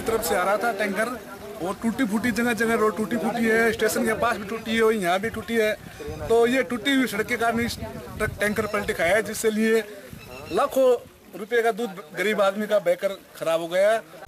की तरफ से आ रहा था टैंकर, और टूटी फूटी जगह जगह रोड टूटी फूटी है, स्टेशन के पास भी टूटी है और यहाँ भी टूटी है। तो ये टूटी हुई सड़क के कारण इस ट्रक टैंकर पलटी खाया है, जिससे लिए लाखों रुपए का दूध गरीब आदमी का बहकर खराब हो गया है।